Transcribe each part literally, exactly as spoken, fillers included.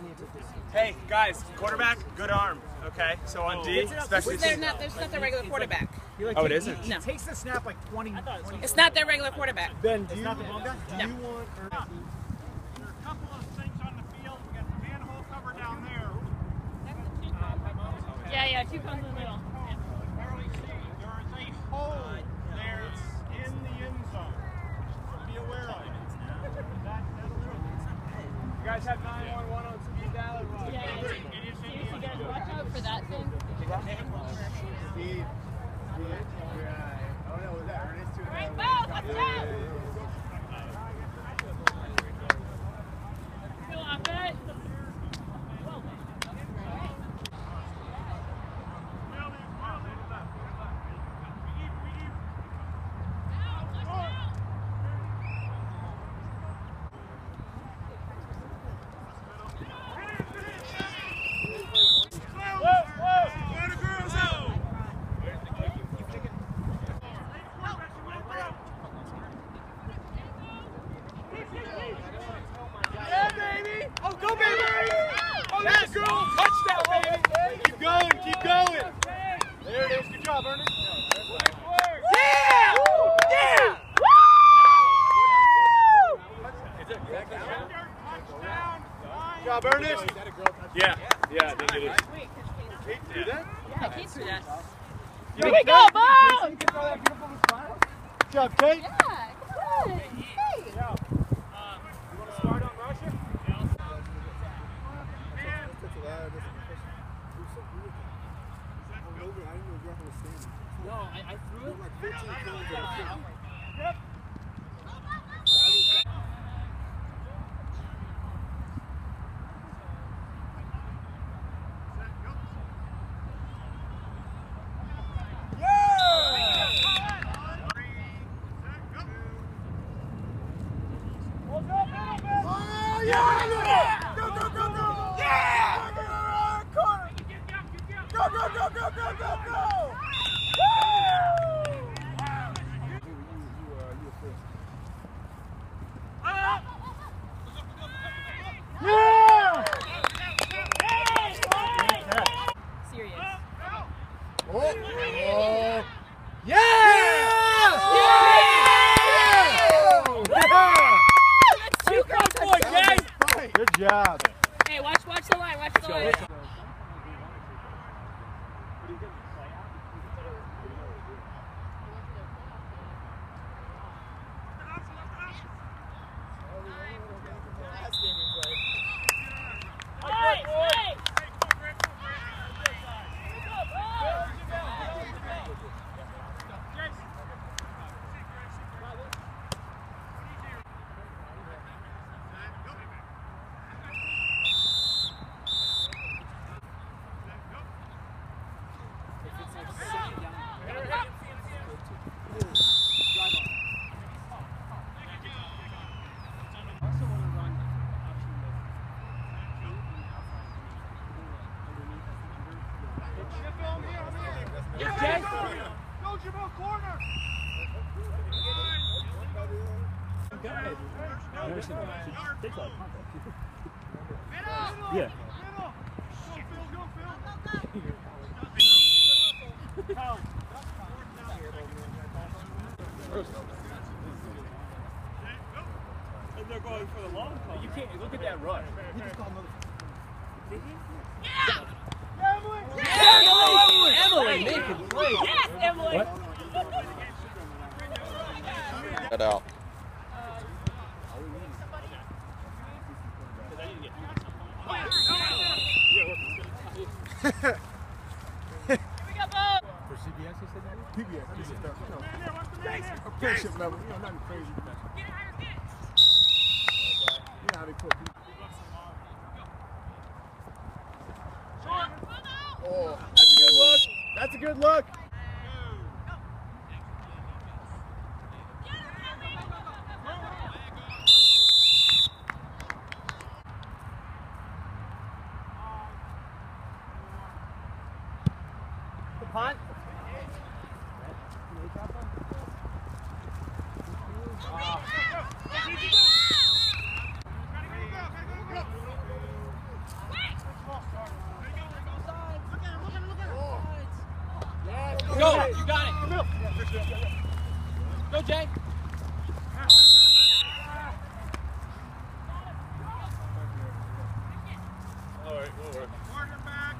Hey, guys, quarterback, good arm. Okay, so on D, especially. They're not, there's not their regular quarterback. Oh, it isn't? No. He takes the snap like twenty. twenty It's not their regular quarterback. Ben, do you, not the ball guy? Do No. you want Ernest? There are a couple of things on the field. We got the manhole cover down there. Yeah, yeah, two comes in the middle. Barely see. There is a hole there in the end zone. So be aware of it. You guys have nine one one on speed dial? Yeah, yeah. It is in the end zone. Watch out for that thing. Steve. Oh no, was that Ernest? All right, Bo, watch out! Feel off it. Job, Ernest. Yeah, yeah, I think it is. Kate threw that? Yeah, Kate threw that. Here we go, Bo! Good job, Kate. Yeah, good. Hey. You want to start on Russia? No, I, I threw it like fifteen times. Yep. Good job. Hey, watch, watch the line, watch the line. Yeah. And they're going for the long call. You can't look at that rush. You just call another. Emily! Emily! Emily, making plays. Yes, Emily! What? Get out. Here we go, Bo! For C B S, you said that? P B S. P B S. Apprenticeship level. You know, nothing crazy. You know how they put people. Oh, that's a good look. That's a good look. Punt. Go, you got it. Go, Jay. All right, we'll work. Quarterback.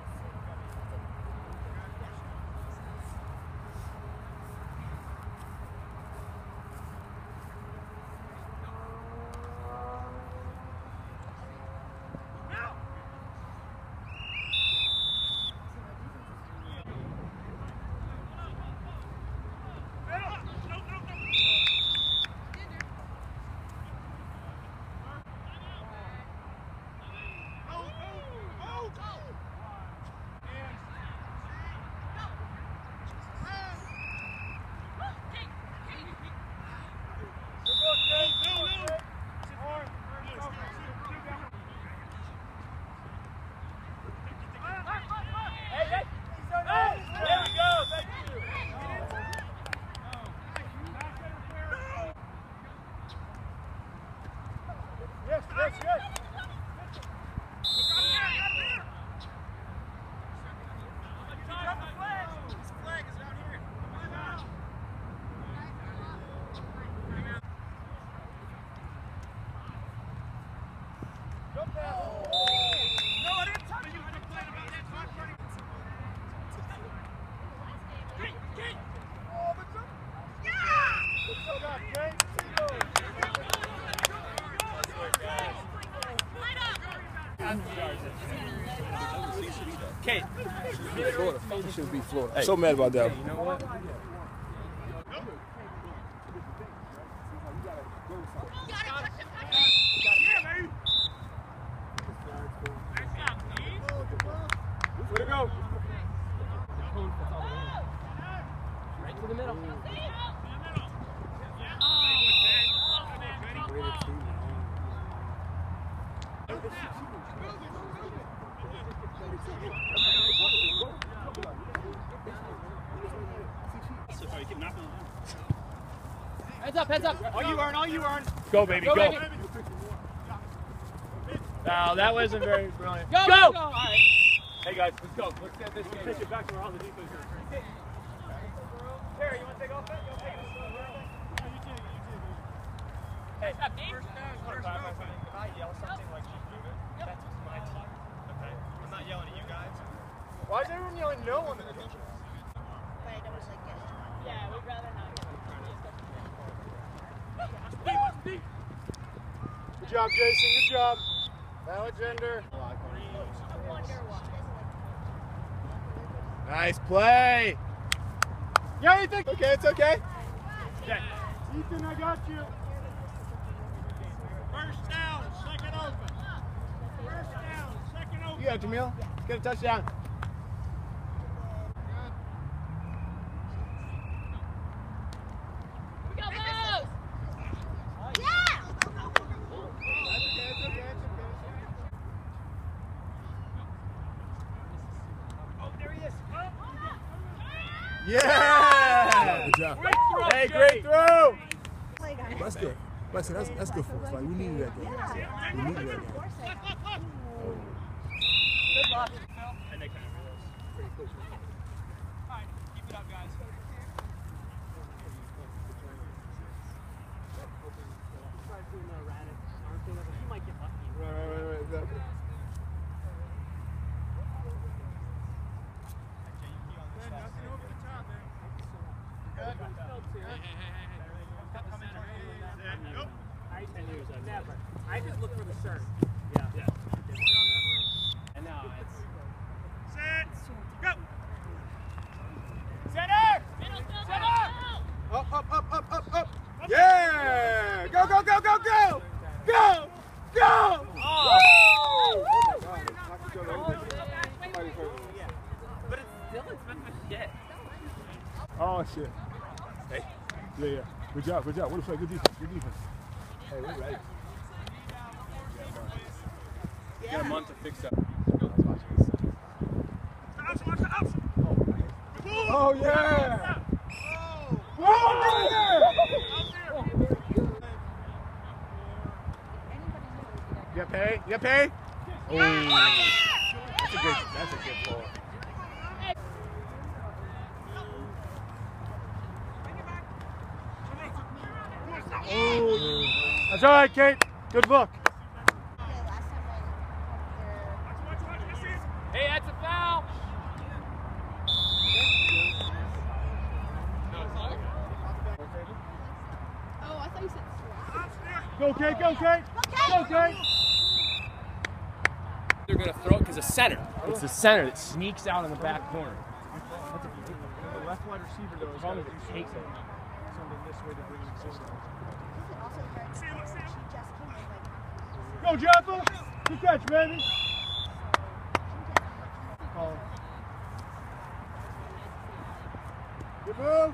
Yes, yes, yes. Kate. Florida. It should be Florida. I'm so mad about that. You know what? Way to go. Right to the middle. Heads up, heads up. All you earn, all you earn. Go, baby, Go, go. baby. No, that wasn't very brilliant. Go, go, go. All right. Hey, guys, let's go. Let's get this game. Take it back to where all the defense is. Terry, you want to take off that? You want to take it? Hey, first down, first down. If I yell something like she's moving, that's my team. Okay? I'm not yelling at you guys. Why is everyone yelling no on the pitch? Yeah, we'd rather not. Good job, Jason. Good job. Alexander. Nice play. Yeah, Ethan. Okay, it's okay. Okay. Ethan, I got you. First down, second open. First down, second open. You got it, Jamil. Let's get a touchdown. We got those. Yeah! Good job. Great throw, Hey, Jay. great throw! That's good. That's, that's, that's good for us. Like, we needed that game. We needed that game. Good luck. And they kind of realized. Pretty close. All right, keep it up, guys. Right, right, right, right. Exactly. Never. I just look for the shirt. Yeah. Yeah. And now it's. Set, go. Center! Center! Up, up, up, up, up, up. Yeah! Go, go, go, go, go! Go! Go! Oh! Woo! But it's still expensive shit. Oh, shit. Hey. Yeah, yeah. Good job, good job. What a play. Good defense, good defense. Hey, we're ready. You got a month to fix that. Oh, yeah! Oh, yeah! You pay? You pay? Oh, that's a good, that's a good ball. That's all right, Kate. Good look. Hey, that's a foul. Oh, I thought you said Go, Kate. Go, Kate. Go, Kate. They're going to throw it because the center. It's the center that sneaks out in the back corner. The left wide receiver though is Probably going to takes it. something this way to bring in system. Go, Jaffa. Good catch, baby. Call. Good move.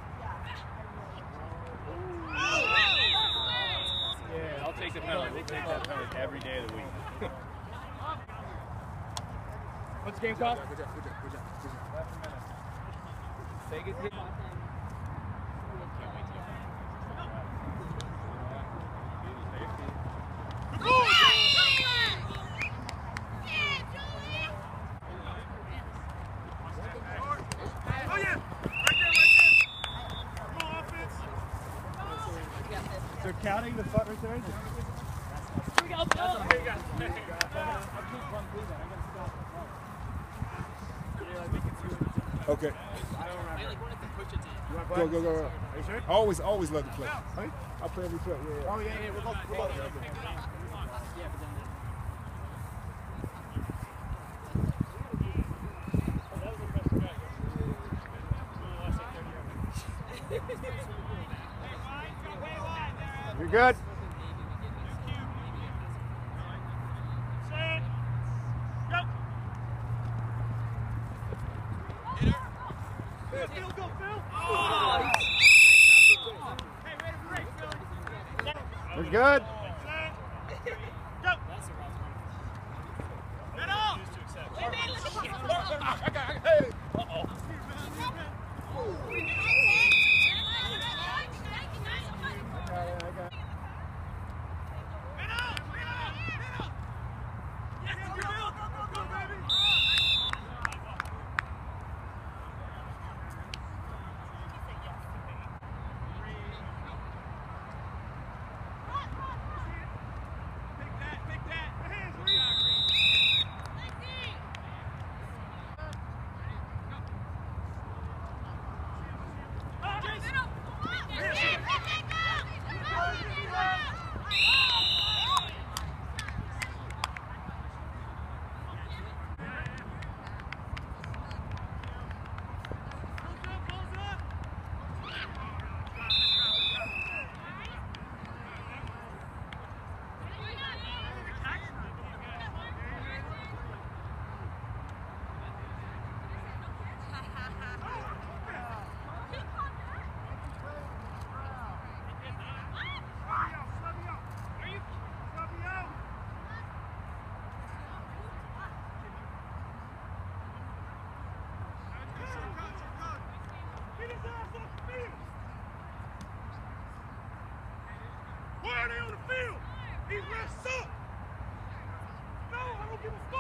Yeah, I'll take the penalty. We'll take that penalty every day of the week. What's the game called? Good job, good job, good job, good job. Take it. They're counting the foot right there. Okay. Go, go, go, go. Are you sure? Always, always love to play. Right? I play every play. Yeah, yeah. Oh, yeah, yeah. We're both, we're both. You're good. We're good. Why are they on the field? He messed up. No, I don't give a fuck.